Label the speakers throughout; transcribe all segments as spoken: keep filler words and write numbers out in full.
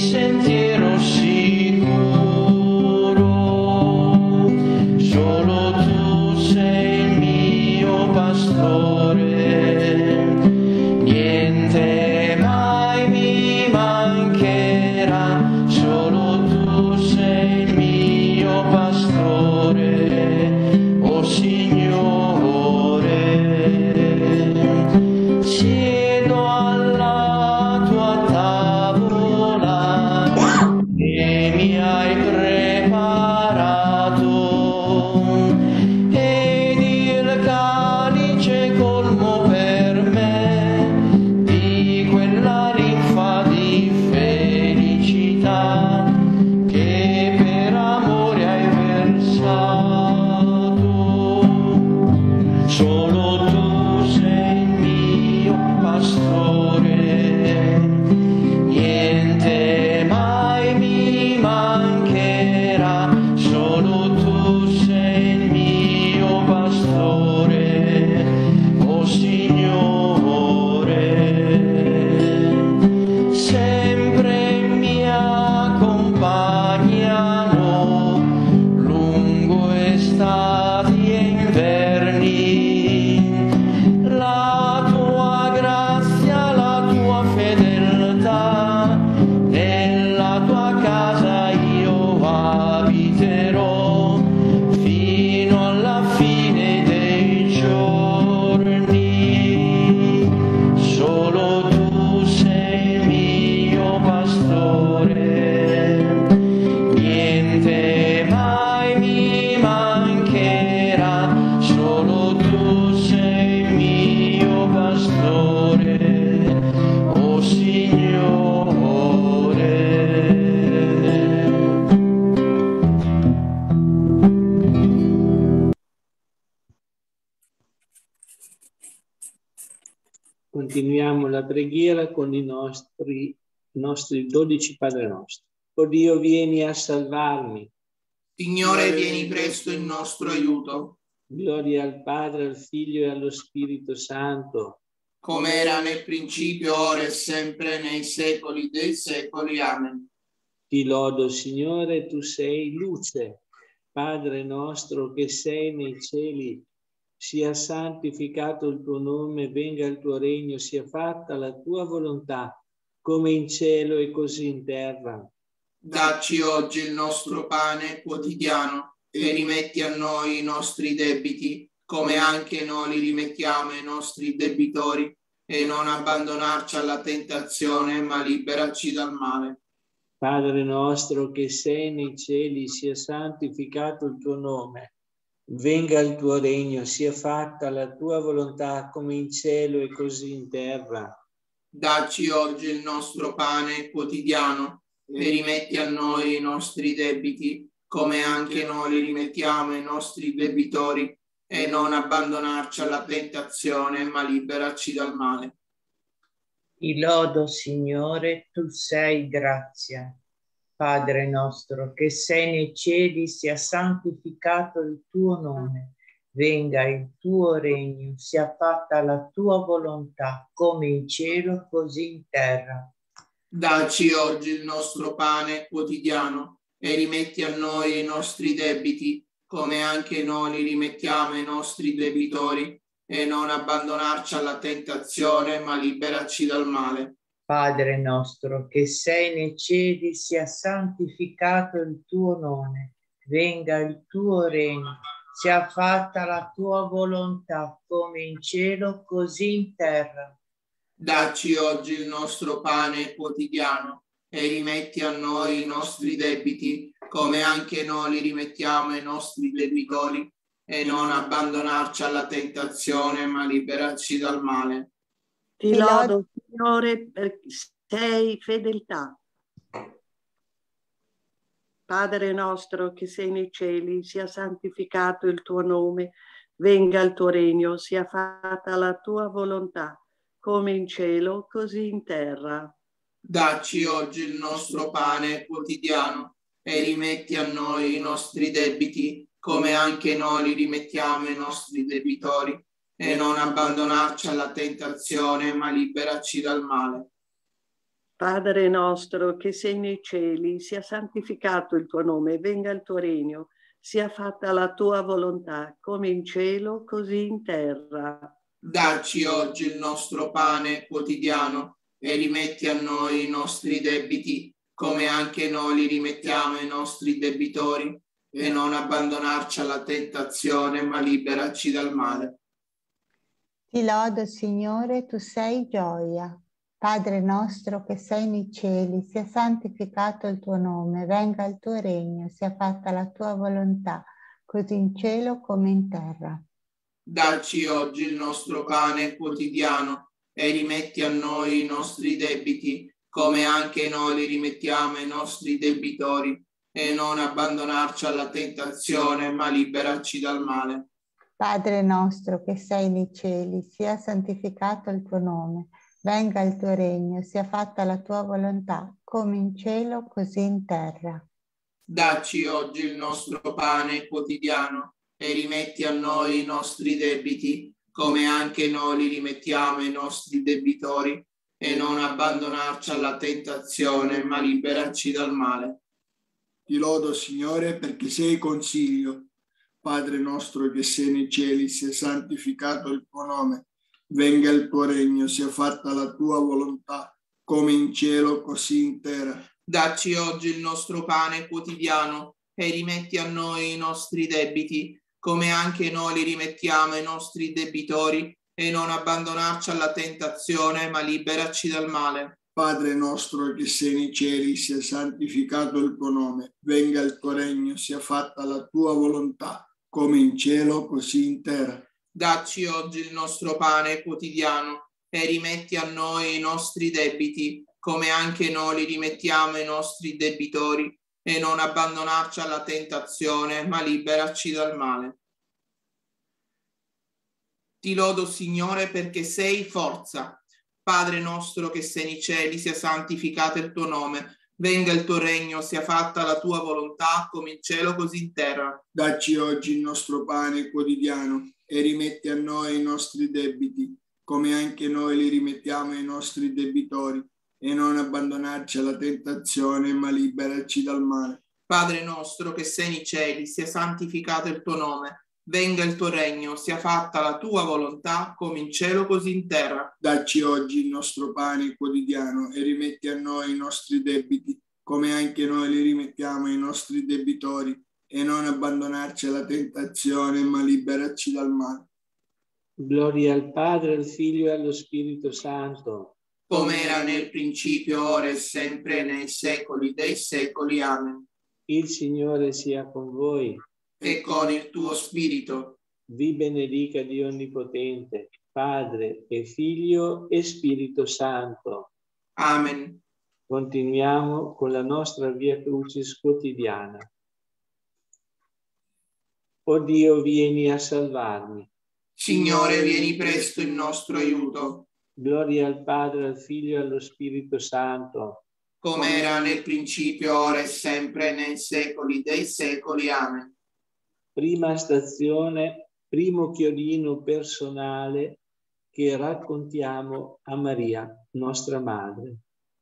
Speaker 1: sentiero sicuro. Solo tu sei il mio pastore, niente mai mi mancherà. Solo tu sei il mio pastore, o Signore. Siedo alla tua tavola che mi hai preparato, ed il calice colmo per me di quella linfa di felicità che per amore hai versato. Solo tu sei il mio pastore, niente mai mi mancherà. Solo tu sei il mio pastore, o Signore. Sempre mi accompagnano lungo estati e inverni, la tua grazia, la tua fedeltà. Nella tua casa io abiterò fino alla fine dei giorni. Solo tu sei il mio pastore, niente mai mi mancherà. Solo tu sei il mio pastore, o Signore.
Speaker 2: Continuiamo la preghiera con i nostri, i nostri dodici Padre Nostri. O Dio, vieni a salvarmi.
Speaker 3: Signore, vieni presto in nostro aiuto,
Speaker 2: Gloria al Padre, al Figlio e allo Spirito Santo.
Speaker 3: come era nel principio, ora e sempre, nei secoli dei secoli. Amen.
Speaker 2: Ti lodo, Signore, tu sei luce. Padre nostro che sei nei cieli, sia santificato il tuo nome, venga il tuo regno, sia fatta la tua volontà, come in cielo e così in terra.
Speaker 3: Dacci oggi il nostro pane quotidiano e rimetti a noi i nostri debiti, come anche noi li rimettiamo ai nostri debitori, e non abbandonarci alla tentazione, ma liberaci dal male.
Speaker 2: Padre nostro che sei nei cieli, sia santificato il tuo nome. Venga il tuo regno, sia fatta la tua volontà come in cielo e così in terra.
Speaker 3: Dacci oggi il nostro pane quotidiano e rimetti a noi i nostri debiti, come anche noi li rimettiamo ai nostri debitori, e non abbandonarci alla tentazione, ma liberaci dal male.
Speaker 4: Ti lodo, Signore, tu sei grazia. Padre nostro che sei nei cieli, sia santificato il tuo nome. Venga il tuo regno, sia fatta la tua volontà, come in cielo così in terra.
Speaker 3: Dacci oggi il nostro pane quotidiano e rimetti a noi i nostri debiti, come anche noi li rimettiamo ai nostri debitori, e non abbandonarci alla tentazione, ma liberaci dal male.
Speaker 4: Padre nostro che sei nei cieli, sia santificato il tuo nome. Venga il tuo regno, sia fatta la tua volontà, come in cielo così in terra.
Speaker 3: Dacci oggi il nostro pane quotidiano e rimetti a noi i nostri debiti, come anche noi li rimettiamo ai nostri debitori, e non abbandonarci alla tentazione, ma liberaci dal male.
Speaker 5: Ti lodo, Signore, per sei fedeltà. Padre nostro che sei nei cieli, sia santificato il tuo nome, venga il tuo regno, sia fatta la tua volontà, come in cielo, così in terra.
Speaker 3: Dacci oggi il nostro pane quotidiano e rimetti a noi i nostri debiti, come anche noi li rimettiamo ai nostri debitori, e non abbandonarci alla tentazione, ma liberaci dal male.
Speaker 5: Padre nostro che sei nei cieli, sia santificato il tuo nome, venga il tuo regno, sia fatta la tua volontà, come in cielo, così in terra.
Speaker 3: Dacci oggi il nostro pane quotidiano e rimetti a noi i nostri debiti, come anche noi li rimettiamo ai nostri debitori, e non abbandonarci alla tentazione, ma liberaci dal male.
Speaker 6: Ti lodo, Signore, tu sei gioia. Padre nostro che sei nei cieli, sia santificato il tuo nome, venga il tuo regno, sia fatta la tua volontà, così in cielo come in terra.
Speaker 3: Dacci oggi il nostro pane quotidiano e rimetti a noi i nostri debiti, come anche noi li rimettiamo ai nostri debitori, e non abbandonarci alla tentazione, ma liberaci dal male.
Speaker 6: Padre nostro che sei nei cieli, sia santificato il tuo nome, venga il tuo regno, sia fatta la tua volontà, come in cielo, così in terra.
Speaker 3: Dacci oggi il nostro pane quotidiano e rimetti a noi i nostri debiti, come anche noi li rimettiamo ai nostri debitori, e non abbandonarci alla tentazione, ma liberaci dal male.
Speaker 7: Ti lodo, Signore, perché sei consiglio. Padre nostro che sei nei cieli, sia santificato il tuo nome, venga il tuo regno, sia fatta la tua volontà, come in cielo, così in terra.
Speaker 3: Dacci oggi il nostro pane quotidiano e rimetti a noi i nostri debiti, come anche noi li rimettiamo ai nostri debitori, e non abbandonarci alla tentazione, ma liberaci dal male.
Speaker 7: Padre nostro che sei nei cieli, sia santificato il tuo nome, venga il tuo regno, sia fatta la tua volontà, come in cielo, così in terra.
Speaker 3: Dacci oggi il nostro pane quotidiano e rimetti a noi i nostri debiti, come anche noi li rimettiamo ai nostri debitori, e non abbandonarci alla tentazione, ma liberaci dal male. Ti lodo, Signore, perché sei forza. Padre nostro che sei nei cieli, sia santificato il tuo nome, venga il tuo regno, sia fatta la tua volontà, come in cielo, così in terra.
Speaker 7: Dacci oggi il nostro pane quotidiano e rimetti a noi i nostri debiti, come anche noi li rimettiamo ai nostri debitori, e non abbandonarci alla tentazione, ma liberaci dal male.
Speaker 3: Padre nostro che sei nei cieli, sia santificato il tuo nome, venga il tuo regno, sia fatta la tua volontà, come in cielo, così in terra.
Speaker 7: Dacci oggi il nostro pane quotidiano e rimetti a noi i nostri debiti, come anche noi li rimettiamo ai nostri debitori, e non abbandonarci alla tentazione, ma liberaci dal male.
Speaker 2: Gloria al Padre, al Figlio e allo Spirito Santo.
Speaker 3: Come era nel principio, ora e sempre, nei secoli dei secoli. Amen.
Speaker 2: Il Signore sia con voi.
Speaker 3: E con il tuo spirito.
Speaker 2: Vi benedica Dio Onnipotente, Padre e Figlio e Spirito Santo.
Speaker 3: Amen.
Speaker 2: Continuiamo con la nostra Via Crucis quotidiana. O Dio, vieni a salvarmi.
Speaker 3: Signore, vieni presto in nostro aiuto.
Speaker 2: Gloria al Padre, al Figlio e allo Spirito Santo.
Speaker 3: Come era nel principio, ora e sempre, nei secoli dei secoli. Amen.
Speaker 2: Prima stazione, primo chiodino personale che raccontiamo a Maria, nostra Madre.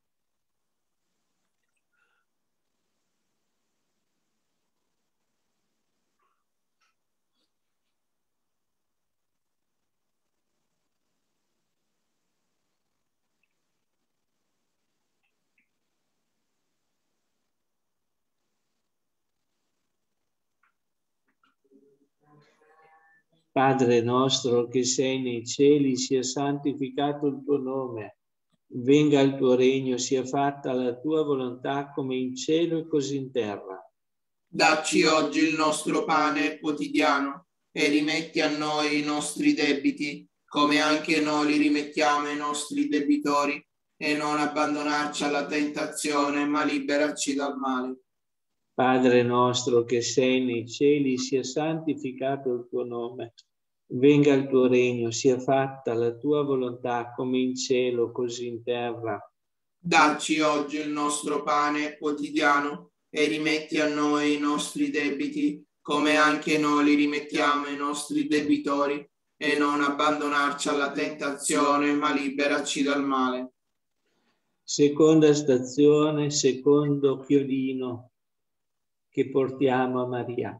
Speaker 2: Padre nostro che sei nei cieli, sia santificato il tuo nome, venga il tuo regno, sia fatta la tua volontà come in cielo e così in terra.
Speaker 3: Dacci oggi il nostro pane quotidiano e rimetti a noi i nostri debiti, come anche noi li rimettiamo ai nostri debitori, e non abbandonarci alla tentazione, ma liberaci dal male.
Speaker 2: Padre nostro che sei nei cieli, sia santificato il tuo nome, venga il tuo regno, sia fatta la tua volontà come in cielo, così in terra.
Speaker 3: Dacci oggi il nostro pane quotidiano e rimetti a noi i nostri debiti, come anche noi li rimettiamo ai nostri debitori, e non abbandonarci alla tentazione, ma liberaci dal male.
Speaker 2: Seconda stazione, secondo chiodino che portiamo a Maria.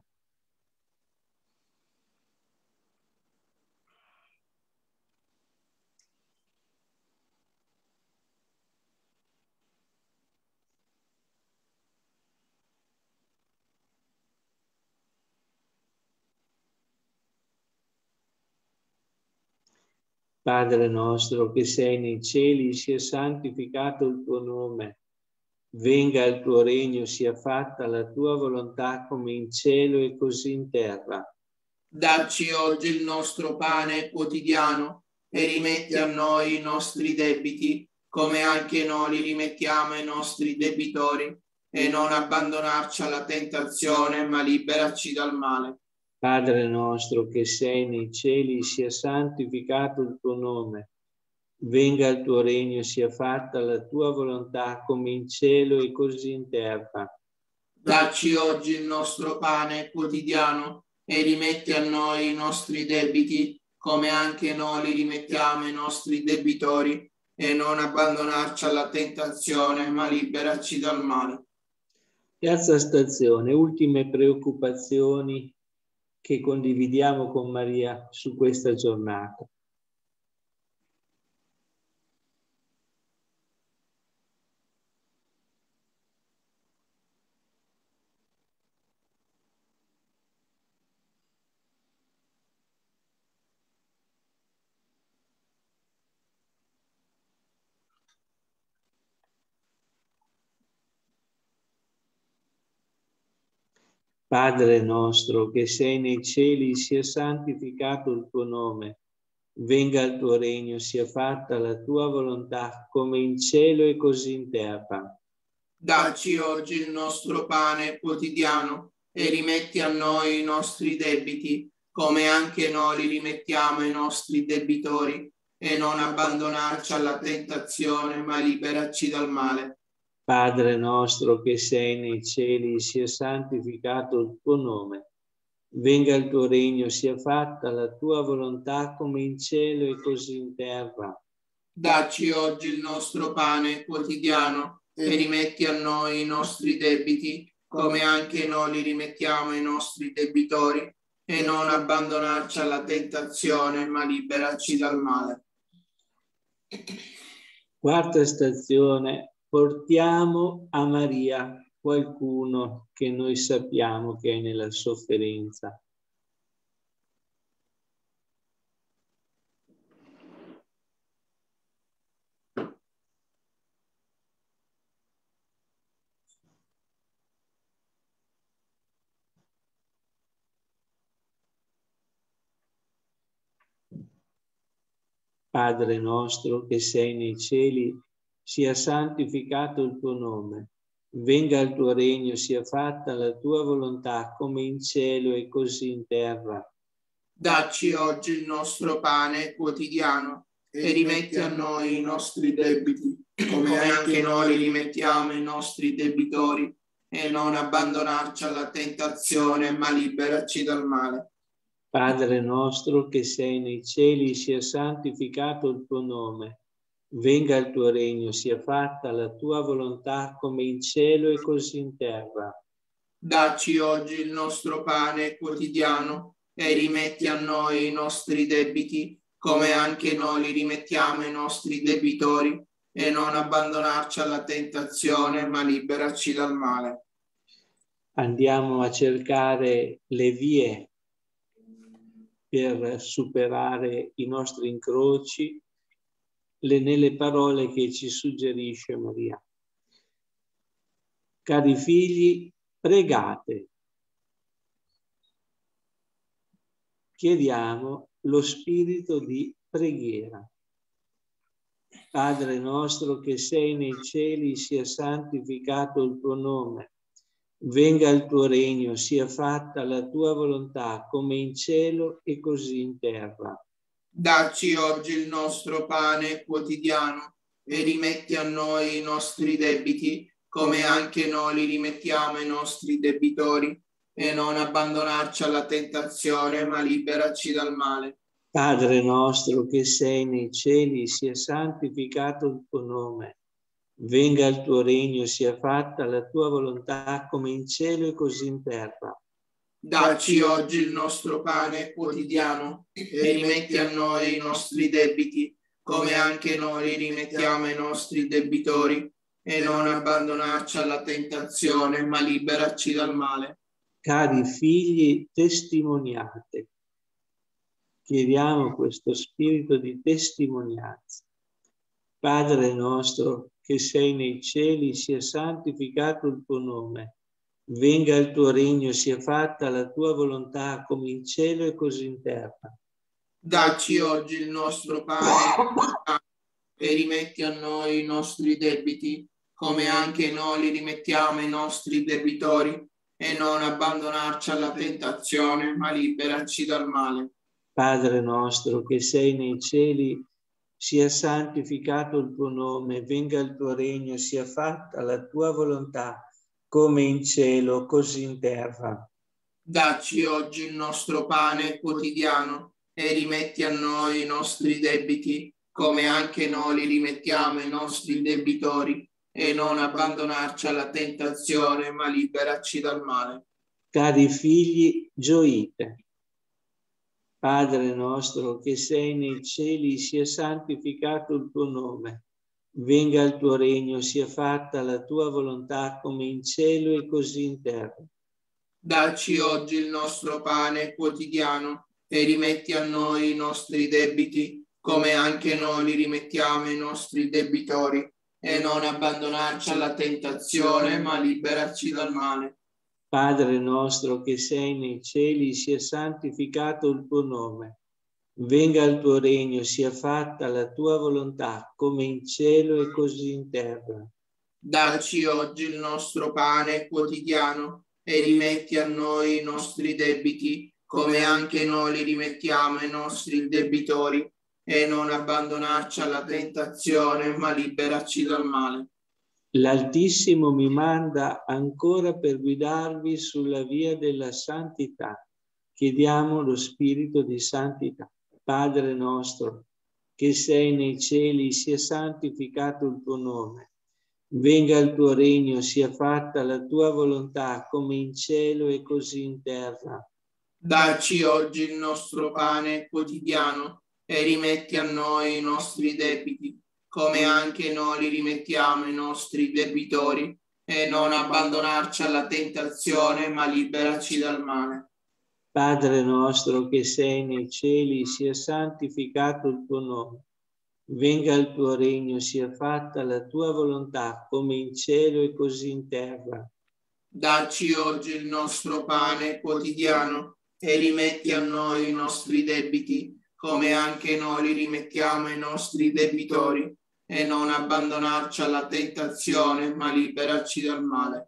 Speaker 2: Padre nostro che sei nei cieli, sia santificato il tuo nome. Venga il tuo regno, sia fatta la tua volontà come in cielo e così in terra.
Speaker 3: Dacci oggi il nostro pane quotidiano e rimetti a noi i nostri debiti, come anche noi li rimettiamo ai nostri debitori, e non abbandonarci alla tentazione, ma liberaci dal male.
Speaker 2: Padre nostro che sei nei cieli, sia santificato il tuo nome. Venga il tuo regno, sia fatta la tua volontà come in cielo e così in terra.
Speaker 3: Dacci oggi il nostro pane quotidiano e rimetti a noi i nostri debiti, come anche noi li rimettiamo ai nostri debitori, e non abbandonarci alla tentazione, ma liberaci dal male.
Speaker 2: Terza stazione, ultime preoccupazioni che condividiamo con Maria su questa giornata. Padre nostro che sei nei cieli, sia santificato il tuo nome. Venga il tuo regno, sia fatta la tua volontà come in cielo e così in terra.
Speaker 3: Dacci oggi il nostro pane quotidiano e rimetti a noi i nostri debiti, come anche noi li rimettiamo ai nostri debitori, e non abbandonarci alla tentazione, ma liberaci dal male.
Speaker 2: Padre nostro che sei nei cieli, sia santificato il tuo nome. Venga il tuo regno, sia fatta la tua volontà come in cielo e così in terra.
Speaker 3: Dacci oggi il nostro pane quotidiano e rimetti a noi i nostri debiti, come anche noi li rimettiamo ai nostri debitori, e non abbandonarci alla tentazione, ma liberaci dal male.
Speaker 2: Quarta stazione. Portiamo a Maria qualcuno che noi sappiamo che è nella sofferenza. Padre nostro che sei nei cieli, sia santificato il tuo nome. Venga il tuo regno, sia fatta la tua volontà come in cielo e così in terra.
Speaker 3: Dacci oggi il nostro pane quotidiano e rimetti a noi i nostri debiti, come anche noi li rimettiamo ai nostri debitori, e non abbandonarci alla tentazione, ma liberaci dal male.
Speaker 2: Padre nostro che sei nei cieli, sia santificato il tuo nome. Venga il tuo regno, sia fatta la tua volontà come in cielo e così in terra.
Speaker 3: Dacci oggi il nostro pane quotidiano e rimetti a noi i nostri debiti, come anche noi li rimettiamo ai nostri debitori, e non abbandonarci alla tentazione, ma liberaci dal male.
Speaker 2: Andiamo a cercare le vie per superare i nostri incroci, le, nelle parole che ci suggerisce Maria. Cari figli, pregate. Chiediamo lo spirito di preghiera. Padre nostro che sei nei cieli, sia santificato il tuo nome. Venga il tuo regno, sia fatta la tua volontà come in cielo e così in terra.
Speaker 3: Dacci oggi il nostro pane quotidiano e rimetti a noi i nostri debiti, come anche noi li rimettiamo ai nostri debitori, e non abbandonarci alla tentazione, ma liberaci dal male.
Speaker 2: Padre nostro che sei nei cieli, sia santificato il tuo nome. Venga il tuo regno, sia fatta la tua volontà come in cielo e così in terra.
Speaker 3: Dacci oggi il nostro pane quotidiano e rimetti a noi i nostri debiti, come anche noi li rimettiamo ai nostri debitori, e non abbandonarci alla tentazione, ma liberaci dal male.
Speaker 2: Cari figli, testimoniate. Chiediamo questo spirito di testimonianza. Padre nostro che sei nei cieli, sia santificato il tuo nome. Venga il tuo regno, sia fatta la tua volontà come in cielo e così in terra.
Speaker 3: Dacci oggi il nostro pane e rimetti a noi i nostri debiti, come anche noi li rimettiamo ai nostri debitori, e non abbandonarci alla tentazione, ma liberaci dal male.
Speaker 2: Padre nostro che sei nei cieli, sia santificato il tuo nome, venga il tuo regno, sia fatta la tua volontà, come in cielo, così in terra.
Speaker 3: Dacci oggi il nostro pane quotidiano e rimetti a noi i nostri debiti, come anche noi li rimettiamo ai nostri debitori, e non abbandonarci alla tentazione, ma liberaci dal male.
Speaker 2: Cari figli, gioite. Padre nostro che sei nei cieli, sia santificato il tuo nome. Venga il tuo regno, sia fatta la tua volontà come in cielo e così in terra.
Speaker 3: Dacci oggi il nostro pane quotidiano e rimetti a noi i nostri debiti, come anche noi li rimettiamo ai nostri debitori, e non abbandonarci alla tentazione, ma liberaci dal male.
Speaker 2: Padre nostro che sei nei cieli, sia santificato il tuo nome. Venga il tuo regno, sia fatta la tua volontà, come in cielo e così in terra.
Speaker 3: Dacci oggi il nostro pane quotidiano e rimetti a noi i nostri debiti, come anche noi li rimettiamo ai nostri debitori, e non abbandonarci alla tentazione, ma liberaci dal male.
Speaker 2: L'Altissimo mi manda ancora per guidarvi sulla via della santità. Chiediamo lo spirito di santità. Padre nostro, che sei nei cieli, sia santificato il tuo nome. Venga il tuo regno, sia fatta la tua volontà, come in cielo e così in terra.
Speaker 3: Dacci oggi il nostro pane quotidiano e rimetti a noi i nostri debiti, come anche noi li rimettiamo ai nostri debitori, e non abbandonarci alla tentazione, ma liberaci dal male.
Speaker 2: Padre nostro che sei nei cieli, sia santificato il tuo nome. Venga il tuo regno, sia fatta la tua volontà, come in cielo e così in terra.
Speaker 3: Dacci oggi il nostro pane quotidiano e rimetti a noi i nostri debiti, come anche noi li rimettiamo ai nostri debitori, e non abbandonarci alla tentazione, ma liberaci dal male.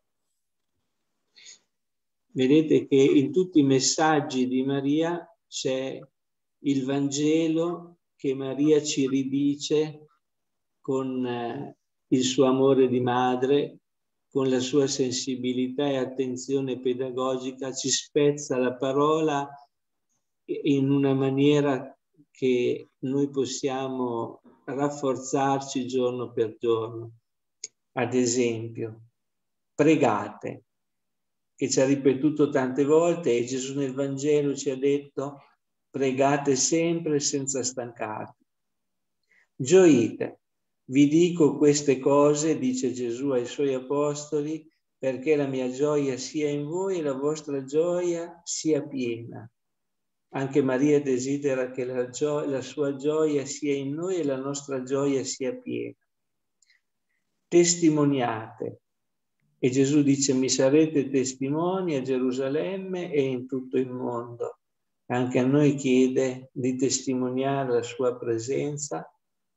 Speaker 2: Vedete che in tutti i messaggi di Maria c'è il Vangelo che Maria ci ridice con eh, il suo amore di madre, con la sua sensibilità e attenzione pedagogica, ci spezza la parola in una maniera che noi possiamo rafforzarci giorno per giorno. Ad esempio, pregate, che ci ha ripetuto tante volte, e Gesù nel Vangelo ci ha detto: pregate sempre senza stancarvi. Gioite, vi dico queste cose, dice Gesù ai suoi apostoli, perché la mia gioia sia in voi e la vostra gioia sia piena. Anche Maria desidera che la, gio- la sua gioia sia in noi e la nostra gioia sia piena. Testimoniate. E Gesù dice: mi sarete testimoni a Gerusalemme e in tutto il mondo. Anche a noi chiede di testimoniare la sua presenza.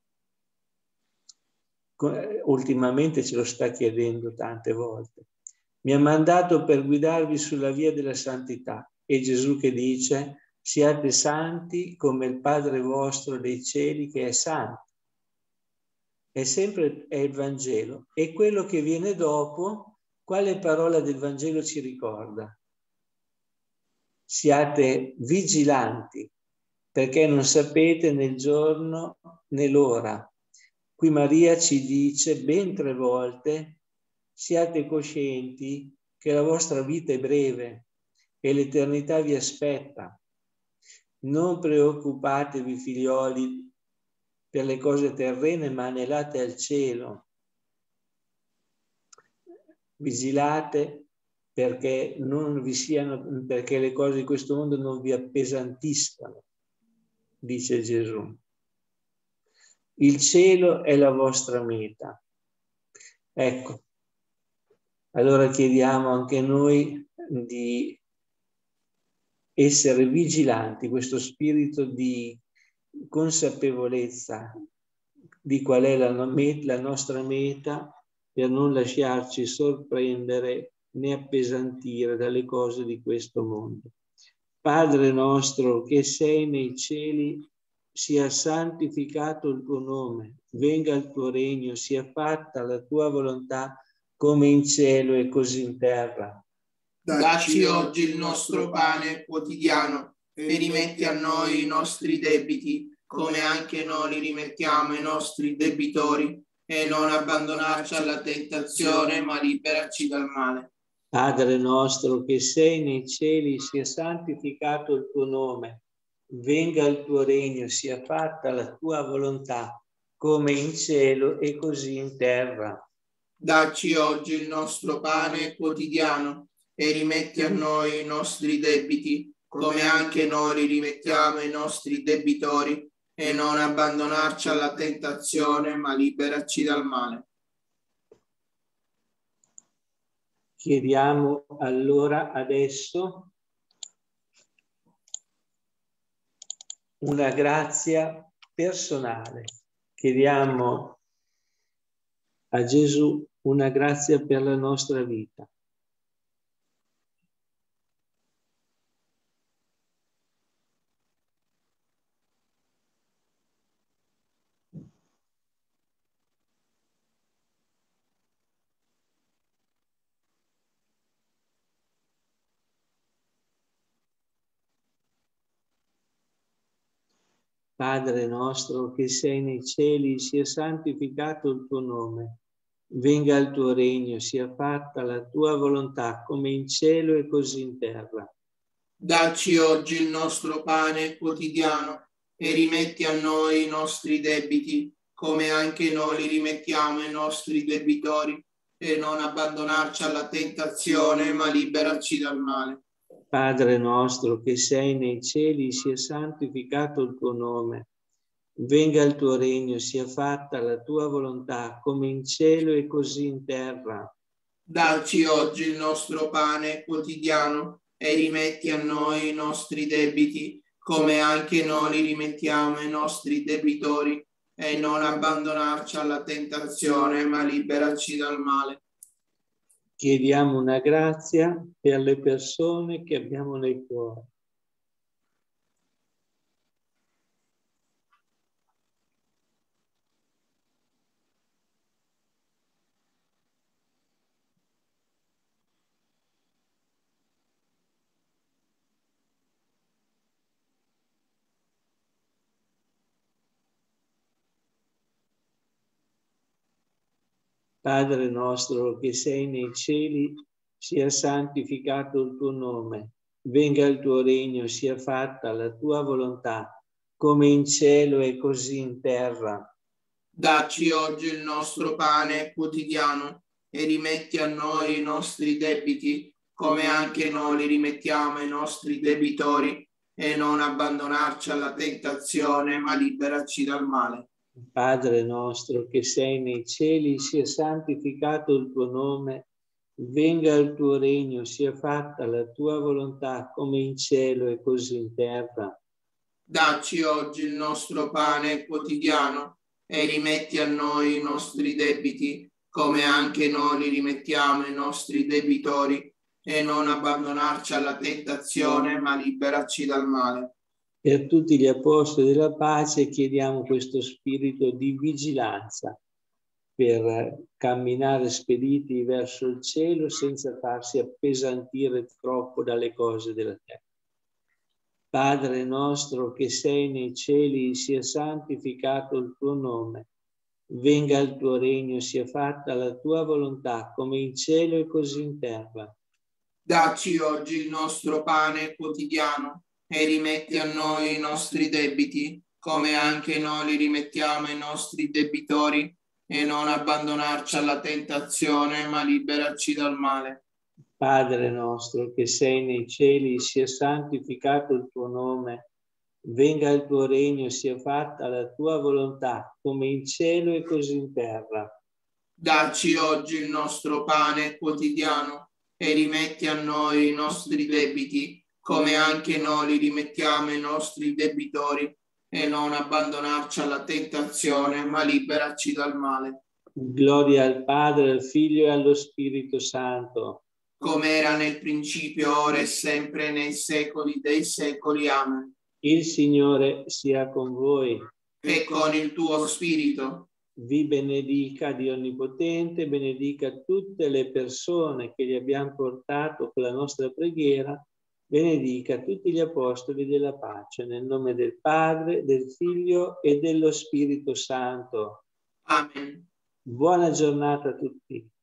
Speaker 2: Ultimamente ce lo sta chiedendo tante volte. Mi ha mandato per guidarvi sulla via della santità. E Gesù che dice: siate santi come il Padre vostro dei cieli che è santo. È sempre è il Vangelo. E quello che viene dopo, quale parola del Vangelo ci ricorda? Siate vigilanti, perché non sapete né il giorno né l'ora. Qui Maria ci dice ben tre volte: siate coscienti che la vostra vita è breve e l'eternità vi aspetta. Non preoccupatevi, figlioli, per le cose terrene, ma anelate al cielo. Vigilate perché non vi siano, perché le cose di questo mondo non vi appesantiscano, dice Gesù. Il cielo è la vostra meta. Ecco, allora chiediamo anche noi di essere vigilanti, questo spirito di consapevolezza di qual è la, la nostra meta, per non lasciarci sorprendere né appesantire dalle cose di questo mondo. Padre nostro che sei nei cieli, sia santificato il tuo nome, venga il tuo regno, sia fatta la tua volontà come in cielo e così in terra.
Speaker 3: Dacci oggi il nostro pane quotidiano e rimetti a noi i nostri debiti, come anche noi li rimettiamo ai nostri debitori, e non abbandonarci alla tentazione, ma liberaci dal male.
Speaker 2: Padre nostro che sei nei cieli, sia santificato il tuo nome, venga il tuo regno, sia fatta la tua volontà, come in cielo e così in terra.
Speaker 3: Dacci oggi il nostro pane quotidiano e rimetti a noi i nostri debiti, come anche noi li rimettiamo ai nostri debitori, e non abbandonarci alla tentazione, ma liberaci dal male.
Speaker 2: Chiediamo allora adesso una grazia personale. Chiediamo a Gesù una grazia per la nostra vita. Padre nostro che sei nei cieli, sia santificato il tuo nome. Venga il tuo regno, sia fatta la tua volontà, come in cielo e così in terra.
Speaker 3: Dacci oggi il nostro pane quotidiano e rimetti a noi i nostri debiti, come anche noi li rimettiamo ai nostri debitori, e non abbandonarci alla tentazione, ma liberaci dal male.
Speaker 2: Padre nostro che sei nei cieli, sia santificato il tuo nome. Venga il tuo regno, sia fatta la tua volontà, come in cielo e così in terra.
Speaker 3: Dacci oggi il nostro pane quotidiano e rimetti a noi i nostri debiti, come anche noi li rimettiamo ai nostri debitori, e non abbandonarci alla tentazione, ma liberaci dal male.
Speaker 2: Chiediamo una grazia per le persone che abbiamo nel cuore. Padre nostro che sei nei cieli, sia santificato il tuo nome, venga il tuo regno, sia fatta la tua volontà, come in cielo e così in terra.
Speaker 3: Dacci oggi il nostro pane quotidiano e rimetti a noi i nostri debiti, come anche noi li rimettiamo ai nostri debitori, e non abbandonarci alla tentazione, ma liberaci dal male.
Speaker 2: Padre nostro che sei nei cieli, sia santificato il tuo nome, venga il tuo regno, sia fatta la tua volontà, come in cielo e così in terra.
Speaker 3: Dacci oggi il nostro pane quotidiano e rimetti a noi i nostri debiti, come anche noi li rimettiamo ai nostri debitori, e non abbandonarci alla tentazione, ma liberaci dal male.
Speaker 2: Per tutti gli apostoli della pace chiediamo questo spirito di vigilanza per camminare spediti verso il cielo senza farsi appesantire troppo dalle cose della terra. Padre nostro che sei nei cieli, sia santificato il tuo nome. Venga il tuo regno, sia fatta la tua volontà, come in cielo e così in terra.
Speaker 3: Dacci oggi il nostro pane quotidiano e rimetti a noi i nostri debiti, come anche noi li rimettiamo ai nostri debitori, e non abbandonarci alla tentazione, ma liberaci dal male.
Speaker 2: Padre nostro che sei nei cieli, sia santificato il tuo nome, venga il tuo regno, sia fatta la tua volontà, come in cielo e così in terra.
Speaker 3: Dacci oggi il nostro pane quotidiano e rimetti a noi i nostri debiti, come anche noi li rimettiamo ai nostri debitori, e non abbandonarci alla tentazione, ma liberaci dal male.
Speaker 2: Gloria al Padre, al Figlio e allo Spirito Santo.
Speaker 3: Come era nel principio, ora e sempre, nei secoli dei secoli. Amen.
Speaker 2: Il Signore sia con voi.
Speaker 3: E con il tuo spirito.
Speaker 2: Vi benedica Dio Onnipotente, benedica tutte le persone che gli abbiamo portato con la nostra preghiera, benedica tutti gli apostoli della pace, nel nome del Padre, del Figlio e dello Spirito Santo.
Speaker 3: Amen.
Speaker 2: Buona giornata a tutti.